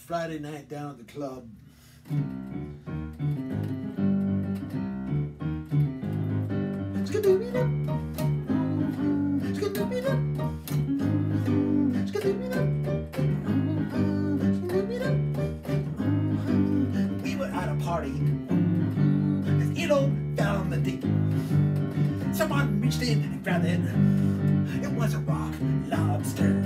Friday night down at the club. We were at a party, and it all fell on the deep. Someone reached in and grabbed it. It was a rock lobster.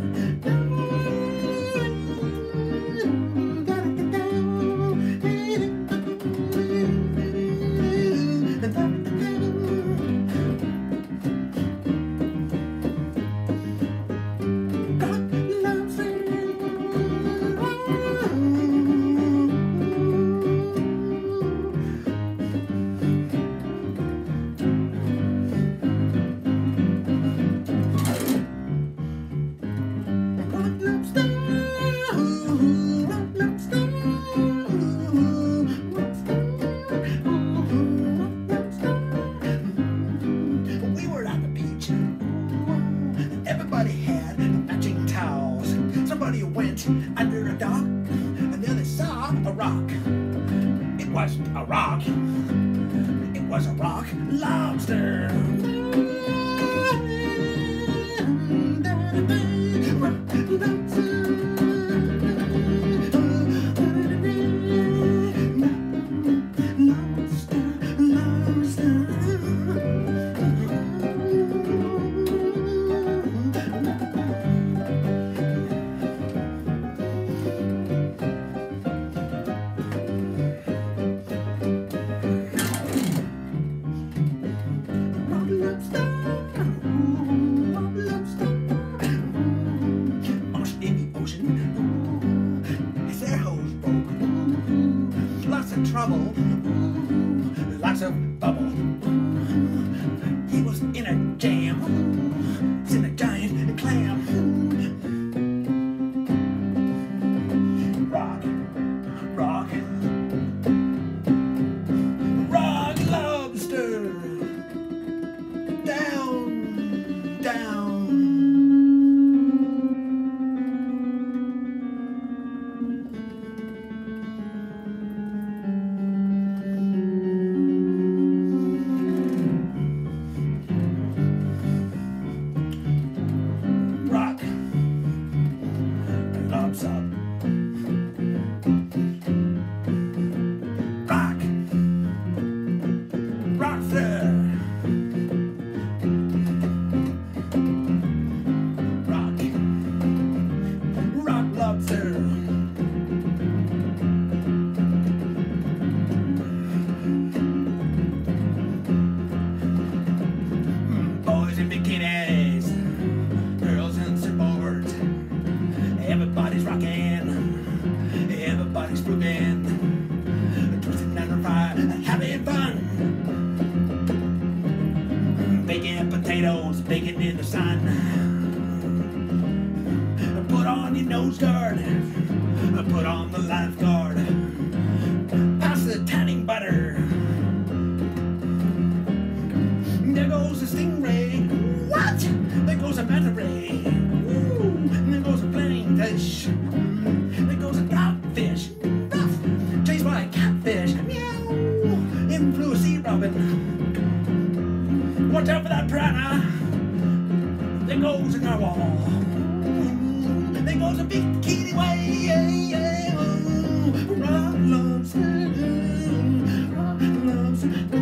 Somebody went under a dock, and then they saw a rock. It wasn't a rock, it was a rock lobster. Lots of trouble, lots of bubble. He was in a jam, it's in a giant clam. Rock, rock, rock lobster. Down, down. Lobs up. Rock. Rockster. Rock. Rock lobster. Boys in bikinis. Girls in surfboards. Everybody's rocking, everybody's grooving, twisting down the fire, having fun. Baking potatoes, baking in the sun. Put on your nose guard, put on the lifeguard. Pass the tanning butter. There goes the stingray. What? There goes a manta ray. There goes a plain fish. There goes a dogfish. Duff. Chased by a catfish. Meow. In flew a sea robin. Watch out for that piranha. There goes a narwhal. There goes a bikini way. Rock lobster. Rock lobster.